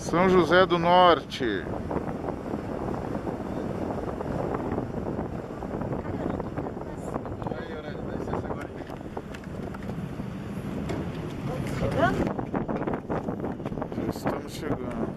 São José do Norte. Já estamos chegando.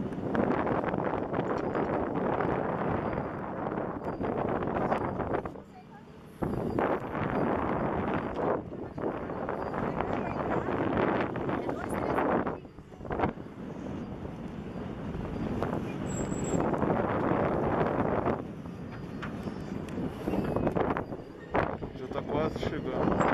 Já está quase chegando.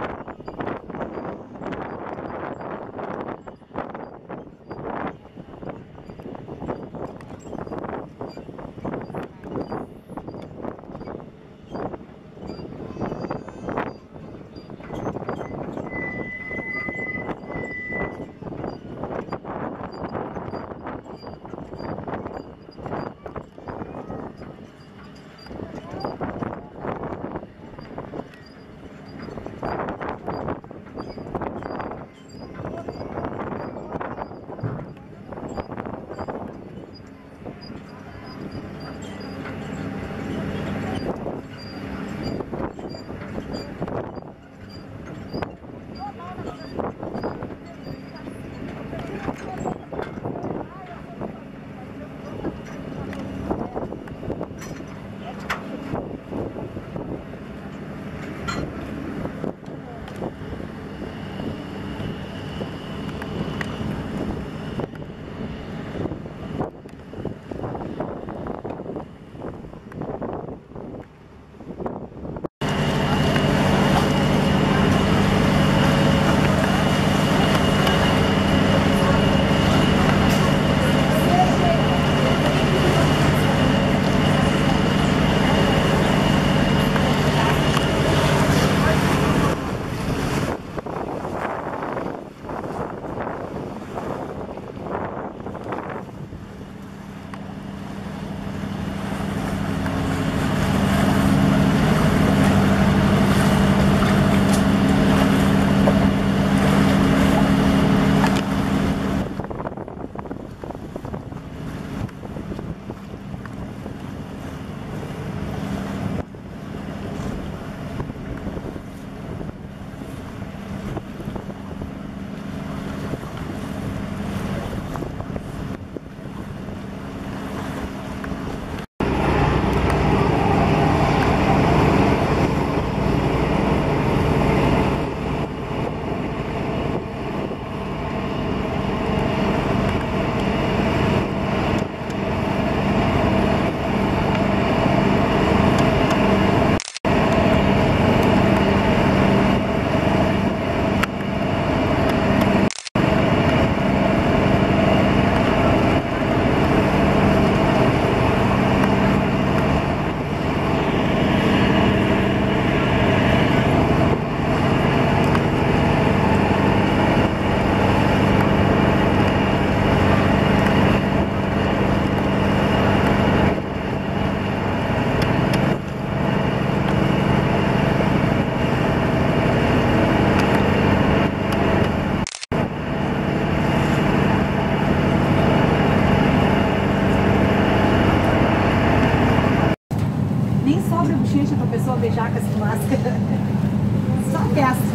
bochecha pra pessoa beijar com essa máscara. Só festa.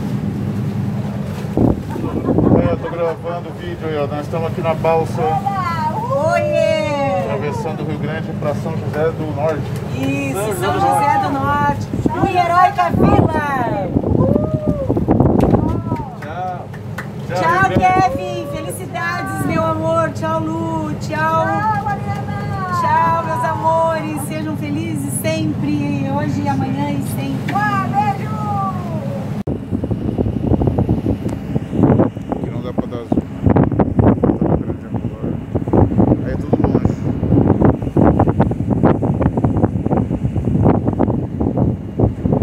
Eu tô gravando o vídeo aí, ó. Nós estamos aqui na Balsa. Oiê! Atravessando o Rio Grande para São José do Norte. Isso, São José do Norte. Uma heróica vila. Tchau. Tchau, Kevin. Felicidades, meu amor. Tchau, Lu. Tchau. Tchau, meus amores. Sejam felizes sempre. Hoje, amanhã e sempre. Beijo! Aqui não dá pra dar zoom. Tá grande agora. Aí é tudo longe.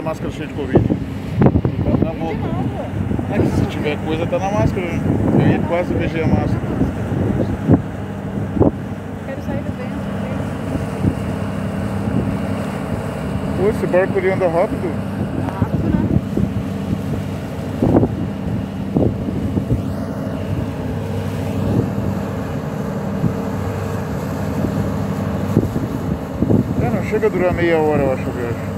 máscara cheia de Covid. Fica na boca. É que se tiver coisa, tá na máscara, né? Eu ia quase beijei a máscara. Quero sair do vento. Pô, esse barco ali anda rápido. Rápido, né? Não chega a durar meia hora, eu acho, a viagem.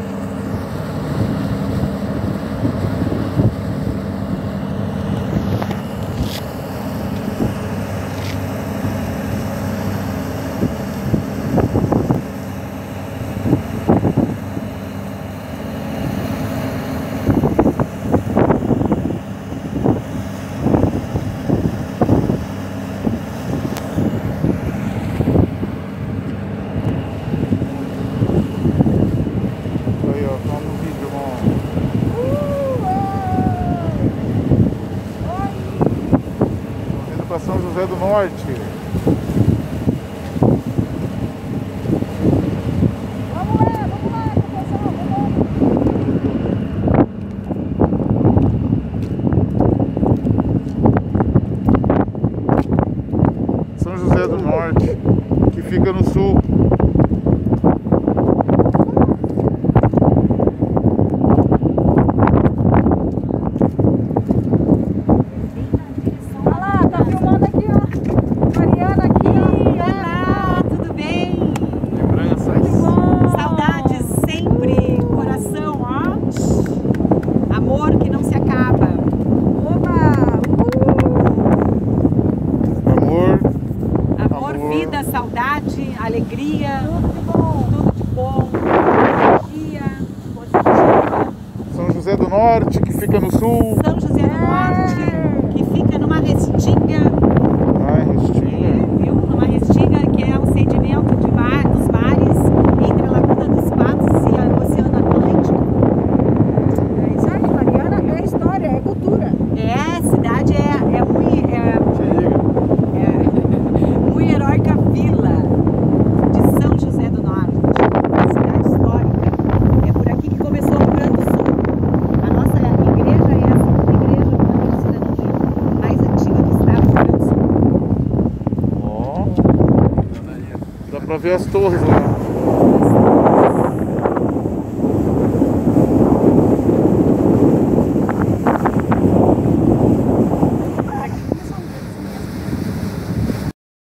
Para São José do Norte. Vamos lá, pessoal, São José do Norte, que fica no sul. Vida, saudade, alegria, tudo de bom, energia positiva. São José do Norte, que fica no sul. São José do Norte, que fica numa restinga. Ah, restinga. Viu? Numa restinga que é um sedimento de mar, dos mares entre a Laguna dos Patos e o Oceano Atlântico. É isso aí, Mariana, é história, é cultura. É, a cidade é muito heróica vila de São José do Norte, cidade histórica. É por aqui que começou o Rio Grande do Sul. A nossa igreja é a segunda igreja do cidadania mais antiga do estado do Rio Grande do Sul. Ó, dá pra ver as torres lá.